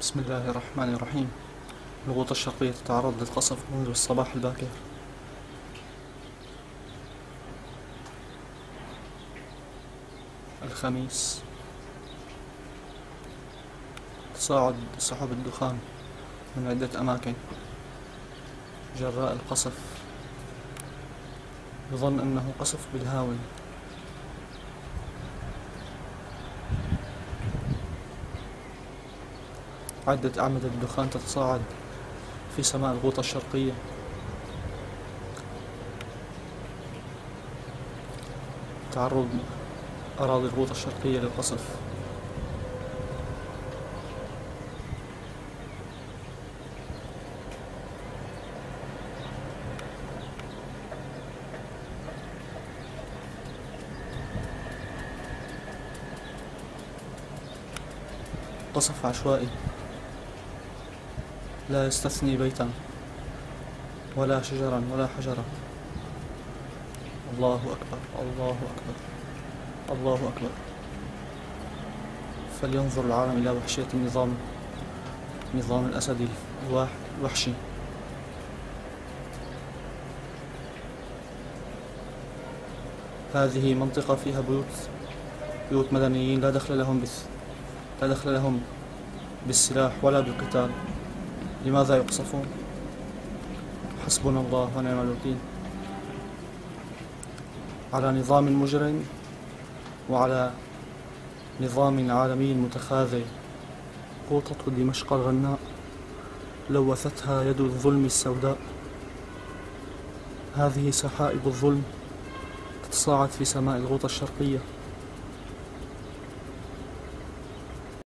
بسم الله الرحمن الرحيم. الغوطة الشرقية تتعرض للقصف منذ الصباح الباكر. الخميس تصاعد سحب الدخان من عدة أماكن جراء القصف. يظن أنه قصف بالهاون. عدة أعمدة الدخان تتصاعد في سماء الغوطة الشرقية. تعرض أراضي الغوطة الشرقية للقصف. قصف عشوائي لا يستثني بيتا ولا شجرا ولا حجرا. الله أكبر، الله أكبر، الله أكبر. فلينظر العالم إلى وحشية النظام الأسدي الوحشي. هذه منطقة فيها بيوت مدنيين لا دخل لهم بالسلاح ولا بالقتال. لماذا يقصفون؟ حسبنا الله ونعم الوكيل على نظام مجرم وعلى نظام عالمي متخاذل. غوطة دمشق الغناء لوثتها يد الظلم السوداء. هذه سحائب الظلم تتصاعد في سماء الغوطة الشرقية.